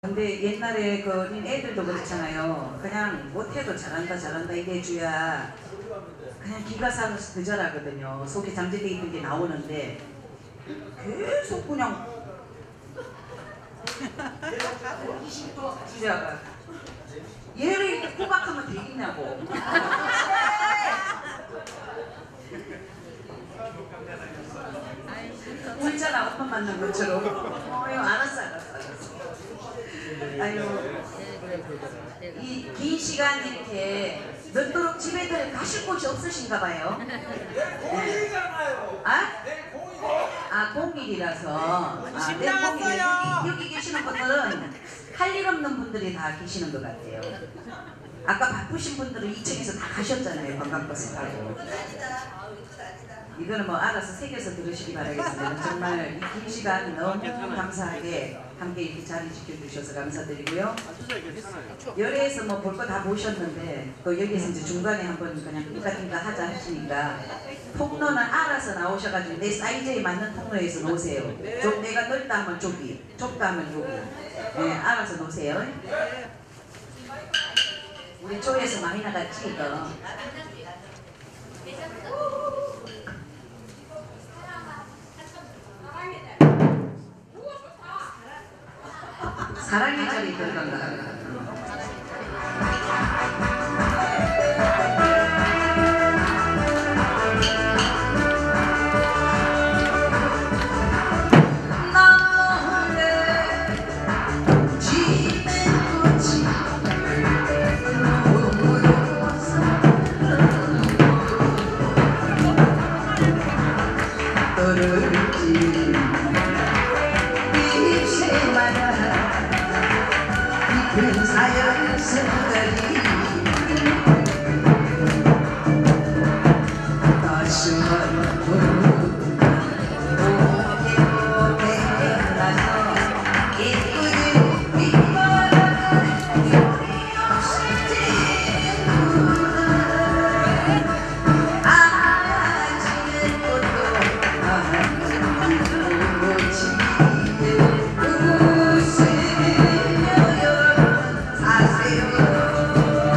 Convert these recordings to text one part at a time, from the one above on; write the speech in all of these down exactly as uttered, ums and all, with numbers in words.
근데 옛날에 그 애들도 그렇잖아요. 그냥 못해도 잘한다 잘한다 이래줘야 그냥 기가 살아서 그절하거든요. 속에 잠재되어 있는 게 나오는데 계속 그냥 이십 도 주자가 얘를 이렇게 꼬박하면 되겠냐고. 울잖아 오빠 만난 것처럼. 어휴 알았어 알았어 알았어. 아유 이 긴 시간 이렇게 늦도록 집에들 가실 곳이 없으신가 봐요. 네. 아? 아 공일이라서. 아, 네, 공일. 여기, 여기 계시는 분들은 할 일 없는 분들이 다 계시는 것 같아요. 아까 바쁘신 분들은 이 층에서 다 가셨잖아요. 관광버스 타고. 이거는 뭐 알아서 새겨서 들으시기 바라겠습니다. 정말 이 긴 시간 너무 감사하게 함께 이렇게 자리 지켜주셔서 감사드리고요. 열애에서 뭐 볼 거 다 보셨는데 또 여기에서 이제 중간에 한번 그냥 띵가띵가 하자 하시니까 통로는 알아서 나오셔가지고 내 사이즈에 맞는 통로에서 놓으세요. 좀 내가 넓다 하면 저기, 좁다 하면 여기. 네, 알아서 놓으세요. 우리 쪽에서 많이 나갔지 이거. 사랑의 절이 들어간 거야. 사세요.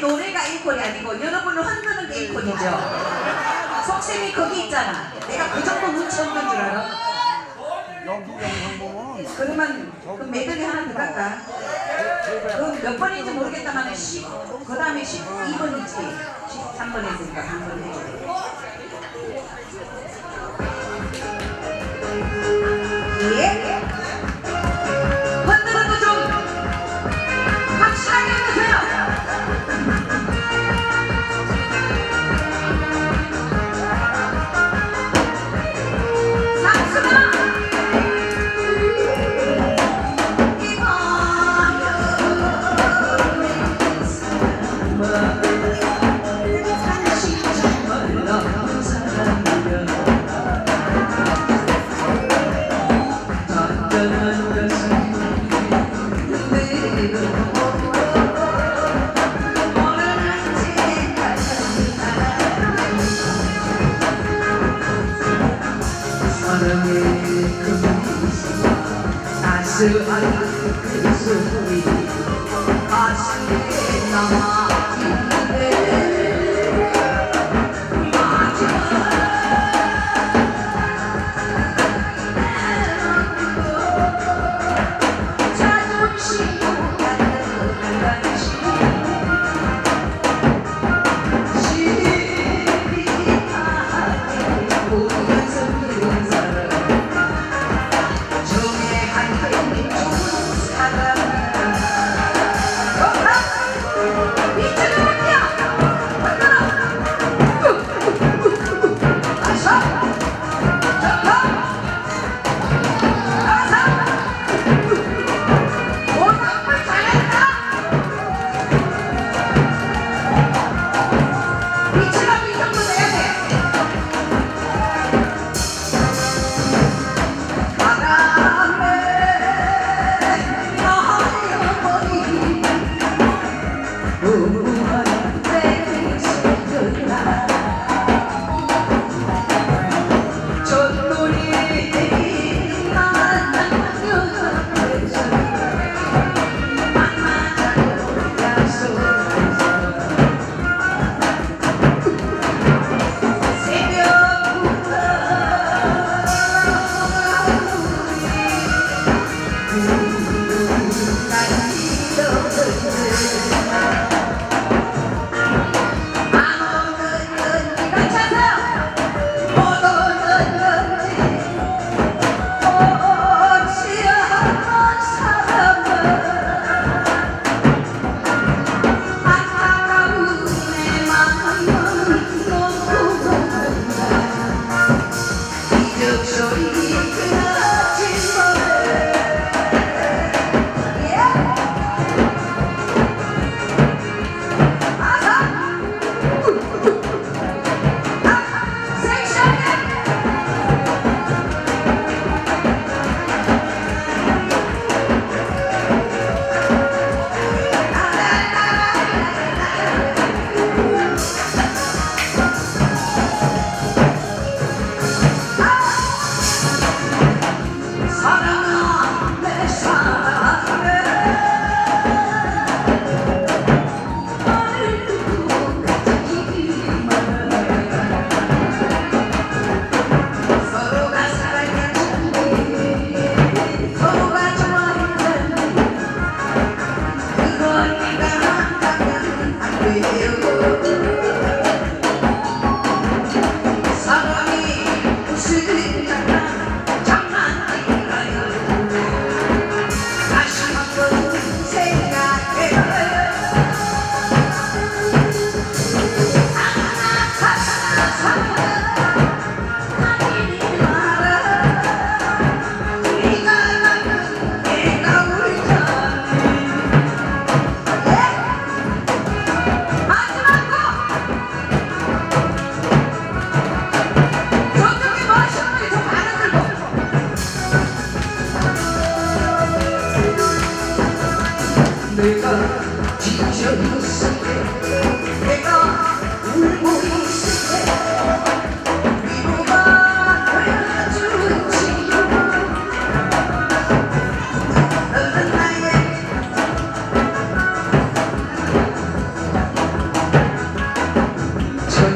노래가 일콜이 아니고 여러분을 흔드는 게 일콜이죠. 속셈이 거기 있잖아. 내가 그 정도 눈치 없는 줄 알아? 여기 영상 보면 그러면 그 메들리 하나 더 갈까? 그 몇 번인지 모르겠다만 십, 그 다음에 십이 번이지 십삼 번 했으니까 한 번 해줘. 예? 흔드는 거 좀 확실하게 해주세요. 상수가 아는 그 소리 가슴에 남아있는데 마지막 자존심도 갈라가시 시비하게 보면서 그런 사람 맞아!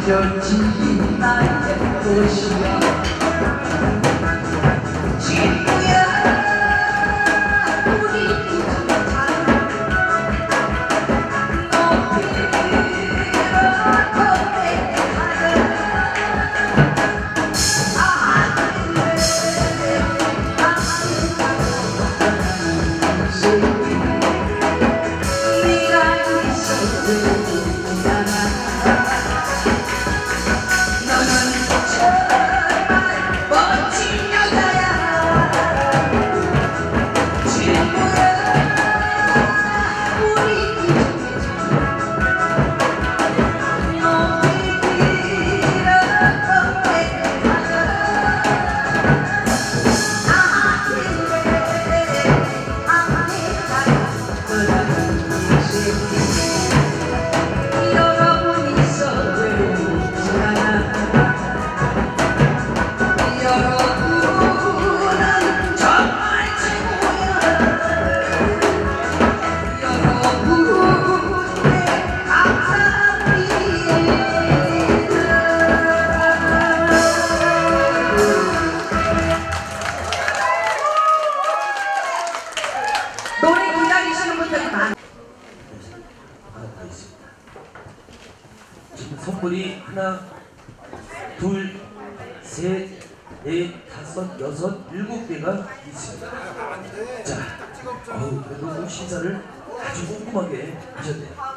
젖힌 나의 도시야 친구야 우리 부탁 노래 기다리시는 분들이 많아요. 하나 더 있습니다. 지금 선물이 하나, 둘, 셋, 넷, 다섯, 여섯, 일곱 개가 있습니다. 자, 어우, 그래도 심사를 아주 꼼꼼하게 하셨네요.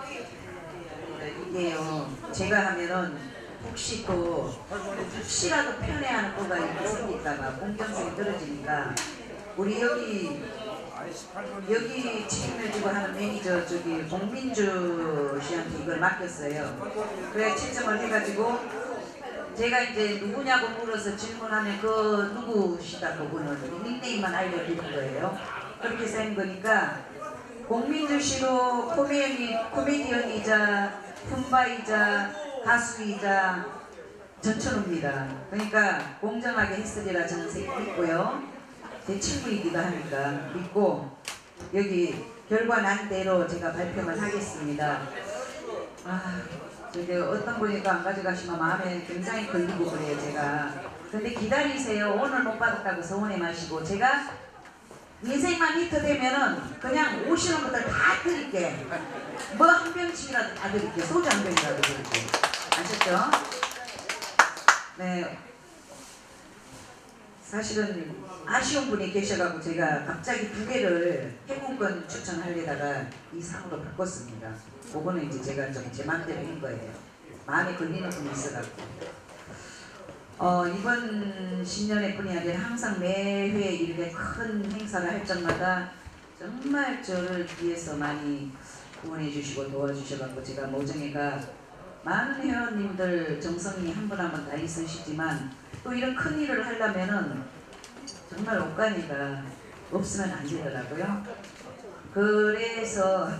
이게요, 제가 하면은 혹시 또 혹시라도 편애하는 거가 있을까봐 공정성이 떨어지니까 우리 여기 여기 책임을 하는 매니저 저기 공민주 씨한테 이걸 맡겼어요. 그래 채점을 해가지고 제가 이제 누구냐고 물어서 질문하면 그 누구시다 그분은 닉네임만 알려드린 거예요. 그렇게 해서 한 거니까 공민주 씨도 코미디, 코미디언이자 품바이자 가수이자 전천후입니다. 그러니까 공정하게 했으리라 저는 믿고요. 제 친구이기도 하니까 믿고 여기 결과 난 대로 제가 발표만 하겠습니다. 아, 저기 어떤 분이가 안 가져가시면 마음에 굉장히 걸리고 그래요 제가. 근데 기다리세요. 오늘 못 받았다고 서운해 마시고 제가 인생만 히트 되면은 그냥 오시는 분들 다 드릴게. 뭐 한 병씩이라도 다 드릴게. 소주 한 병이라도 드릴게. 아셨죠? 네. 사실은 아쉬운 분이 계셔가지고 제가 갑자기 두 개를 행운권 추천하려다가 이 상으로 바꿨습니다. 그거는 이제 제가 좀 제 맘대로 한 거예요. 마음에 걸리는 분이 있어가지고. 어, 이번 신년의 뿐이 아니라 항상 매회 이렇게 큰 행사를 할 적마다 정말 저를 위해서 많이 후원해 주시고 도와주셔가지고 제가 모정이가 많은 회원님들 정성이 한 분 한 분 다 있으시지만 또 이런 큰 일을 하려면은 정말 옷가니가 없으면 안 되더라고요. 그래서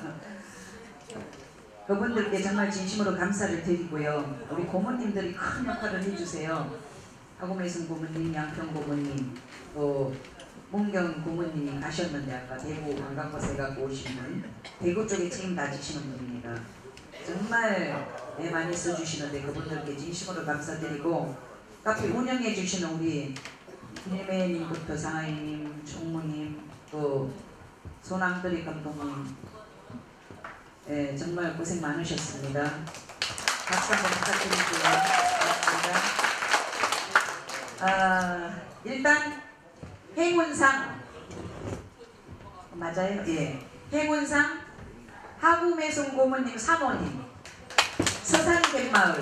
그분들께 정말 진심으로 감사를 드리고요. 우리 고모님들이 큰 역할을 해주세요. 하고매순 고모님, 양평 고모님, 또 문경 고모님이 가셨는데 아까 대구 관광버스에 가고 오신 분, 대구 쪽에 책임 다지시는 분입니다. 정말 애 많이 써주시는데 그분들께 진심으로 감사드리고 카페 운영해 주시는 우리 일매님부터 상하이님, 총무님, 또 소남들이 감독님, 예, 정말 고생 많으셨습니다. 박수 한번 부탁드릴게요. 고맙습니다. 아, 일단 행운상 맞아요? 예, 행운상 하구매송 고모님 사모님 서산갯마을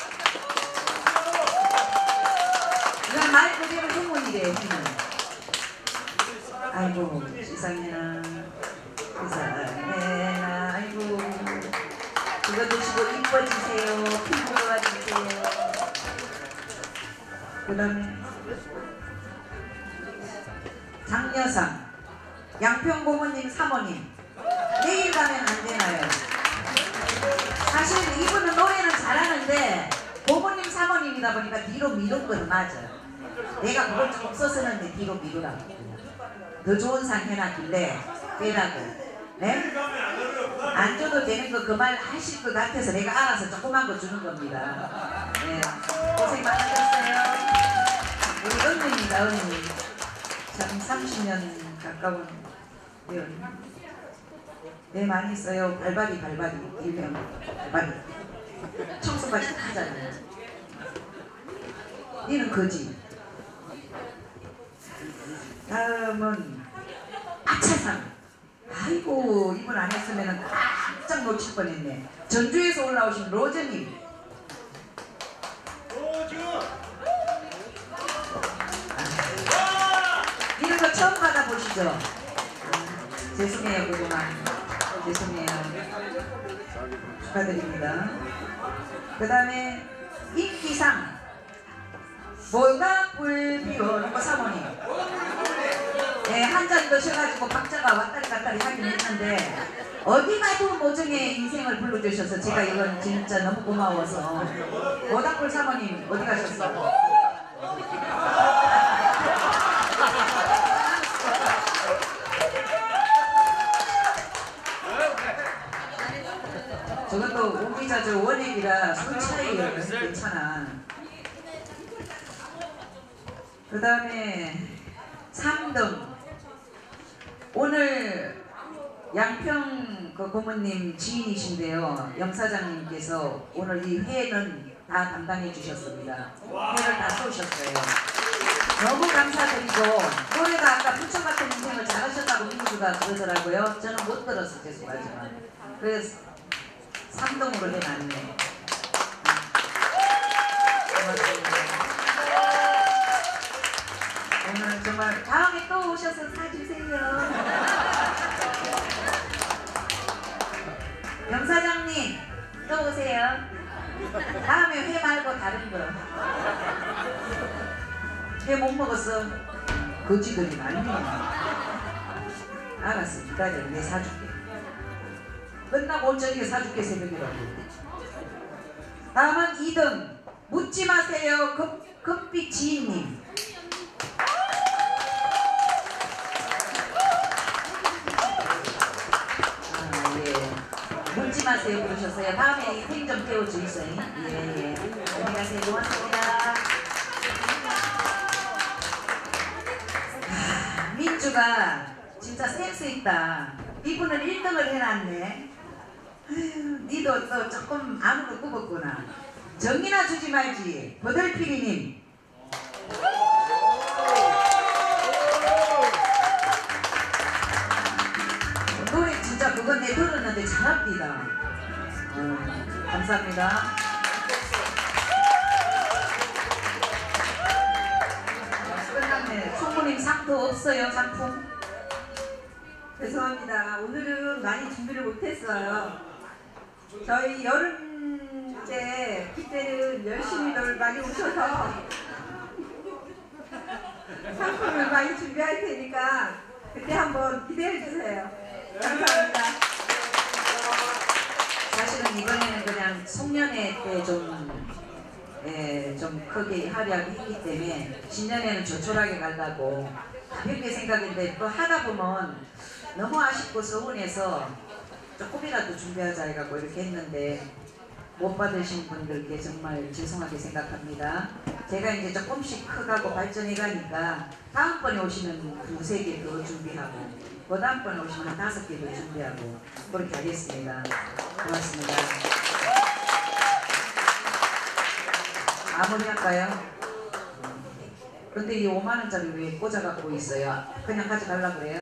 이건 말 그대로 행운이래요. 행운. 아이고 세상에나 세상에나 아이고 그거 드시고 이뻐지세요. 피부 좋아지세요. 그 다음에 장려상 양평 고모님 사모님 내일 가면 안 되나요? 사실 이분은 노래는 잘하는데 고모님 사모님이다 보니까 뒤로 미룬 건 맞아. 내가 그걸 좀 없었었는데 뒤로 미루라고 더 좋은 상 해놨길래 빼라고. 네? 안 줘도 되는 거 그 말 하실 것 같아서 내가 알아서 조그만 거 주는 겁니다. 네. 고생 많으셨어요. 우리 언니입니다, 언니. 참 삼십 년 가까운 네, 네 많이 있어요. 발발이 발발이 일명 발발이 청소까지 다 하잖아요. 니는 거지. 다음은 아차상. 아이고 이분 안 했으면 깜짝 놓칠 뻔했네. 전주에서 올라오신 로즈님. 로즈. 아, 이런 거 처음 받아보시죠? 아, 죄송해요 그동안. 죄송해요. 축하드립니다. 그 다음에 인기상. 뭐가 불비워 거 사모님. 네, 한 잔 드셔가지고 박자가 왔다리 갔다리 하긴 했는데 어디 가도 모종의 인생을 불러주셔서 제가 이건 진짜 너무 고마워서. 모닥불 사모님 어디 가셨어? 저것도 오미자저 원액이라 술 차이예요. 괜찮아. 그 다음에 삼 등 오늘 양평 그 고모님 지인이신데요. 염사장님께서 오늘 이 회는 다 담당해 주셨습니다. 회를 다 쏘셨어요. 너무 감사드리고 노래가 아까 부처 같은 인생을 잘하셨다고 민주가 그러더라고요. 저는 못 들어서 죄송하지만 그래서 삼 등으로 해놨네. 고맙습니다. 오늘 정말 다음에 또 오셔서 사주세요. 염사장님 또 오세요. 다음에 회 말고 다른 거. 회 못 먹었어. 거지들이 많이 먹어. 알았어 기다려. 내 사줄게. 끝나고 올 저녁에 사줄게. 새벽이라고. 다음은 이 등 묻지 마세요. 금, 금빛 지인님. 묻지 마세요 그러셨어요. 다음에 생 좀 태워주세요. 예예. 안녕하세요. 고맙습니다. 아, 민주가 진짜 센스 있다. 이분은 일 등을 해놨네. 아유, 니도 또 조금 아무도 굽었구나. 정이나 주지 말지. 버들피리님. 노래 진짜 그건 내 들었는데 잘합니다. 어, 감사합니다. 끝났네. 총무님 상도 없어요. 상품. 죄송합니다. 오늘은 많이 준비를 못했어요. 저희 여름 때 그때는 열심히들 많이 오셔서 상품을 많이 준비할 테니까 그때 한번 기대해 주세요. 감사합니다. 사실은 이번에는 그냥 송년회 때 좀 예, 좀 크게 활약했기 때문에 신년에는 조촐하게 가려고 가볍게 생각했는데 또 하다 보면 너무 아쉽고 서운해서 조금이라도 준비하자 해갖고 이렇게 했는데 못 받으신 분들께 정말 죄송하게 생각합니다. 제가 이제 조금씩 커가고 발전해 가니까 다음번에 오시면 두세 개 더 준비하고 그 다음번에 오시면 한 다섯 개 더 준비하고 그렇게 하겠습니다. 고맙습니다. 마무리할까요? 근데 이 오만 원짜리 왜 꽂아갖고 있어요? 그냥 가져가려고 그래요?